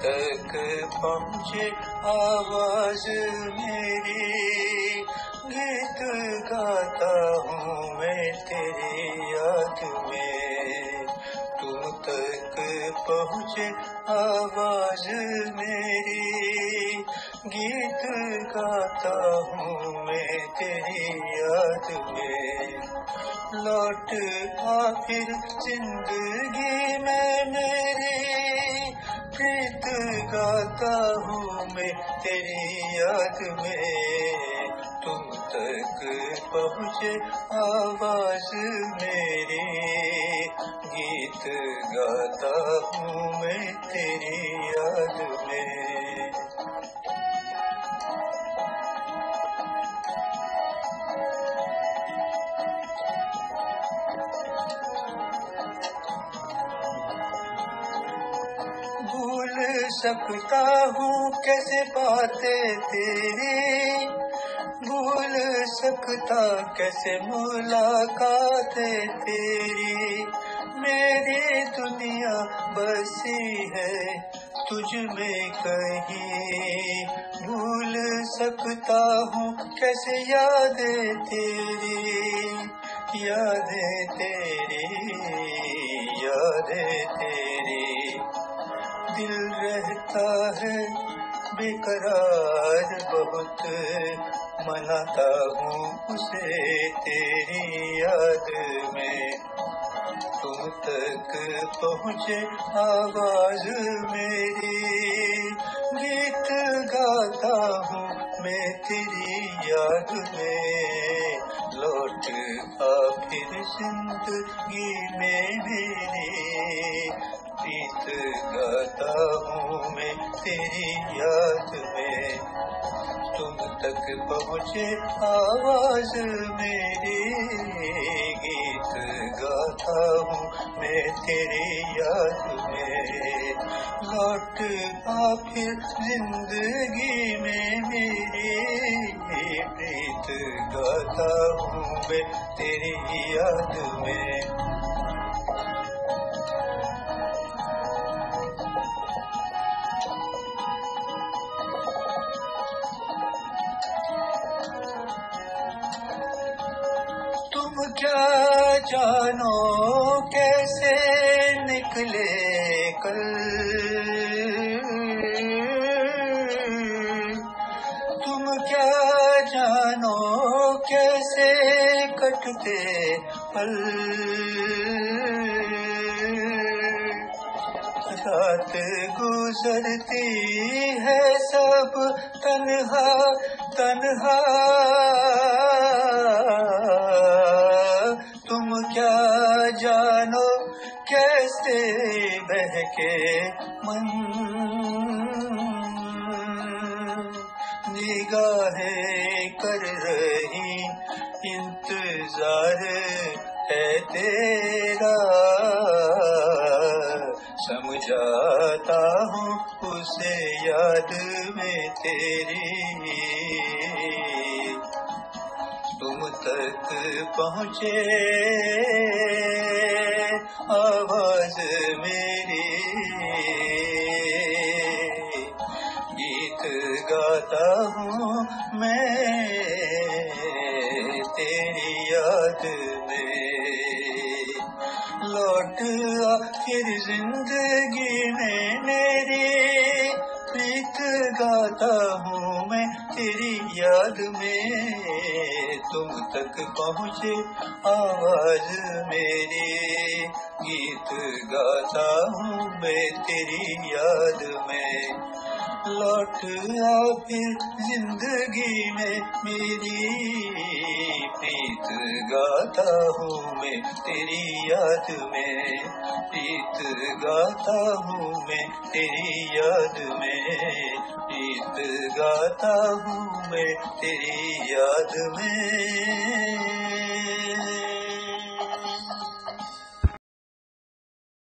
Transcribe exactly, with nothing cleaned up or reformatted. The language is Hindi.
तक पहुँचे आवाज मेरी, गीत गाता हूँ मैं तेरी याद में। तुम तक पहुँचे आवाज मेरी, गीत गाता हूँ मैं तेरी याद में। लौट आ फिर जिंदगी में मेरी, प्रीत गाता हूँ मैं तेरी याद में। तुम तक पहुँचे आवाज मेरी, गीत गाता हूँ मैं तेरी याद में। भूल सकता हूँ कैसे बातें तेरी, भूल सकता कैसे मुलाकातें तेरी। मेरी दुनिया बसी है तुझ में कहीं, भूल सकता हूँ कैसे यादें तेरी, यादें तेरी, यादें तेरी। दिल रहता है बेकरार बहुत, मनाता हूँ उसे तेरी याद में। तुम तक पहुँचे आवाज मेरी, गीत गाता हूँ मैं तेरी याद में। लौट आ फिर जिंदगी में मेरी, गीत गाता हूँ मैं तेरी याद में। तुम तक पहुँचे आवाज मेरी, गीत गाता हूँ मैं तेरी याद में। लौट आ फिर जिंदगी में मेरी, प्रीत गाता हूँ मैं तेरी याद में। तुम क्या जानो कैसे निकले कल, तुम क्या जानो कैसे कटते पल। रात गुजरती है सब तन्हा तन्हा, तुम क्या जानो कैसे बहके मन। निगाहें कर रही इंतजार है तेरा, समझाता हूँ उसे याद में तेरी। तुम तक पहुँचे आवाज मेरी, गीत गाता हूँ मैं तेरी याद में। लौट आ फिर जिंदगी में मेरी, प्रीत गाता हूँ मैं तेरी याद में। तुम तक पहुँचे आवाज मेरी, गीत गाता हूँ मैं तेरी याद में। लौट आ फिर जिंदगी में मेरी, प्रीत गाता हूँ मैं तेरी याद में। प्रीत गाता हूँ मैं तेरी याद में, प्रीत गाता हूँ मैं तेरी याद में।